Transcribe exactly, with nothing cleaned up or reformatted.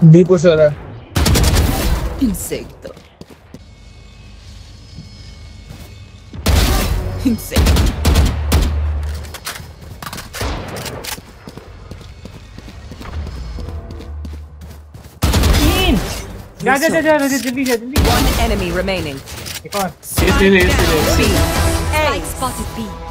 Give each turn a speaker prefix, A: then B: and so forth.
A: B push हो रहा है।
B: Insecto. Insecto.
C: जा जा जा जा जल्दी जा जल्दी।
B: One enemy remaining.
C: एक और।
D: इस ले ले इस ले।
B: A spotted B.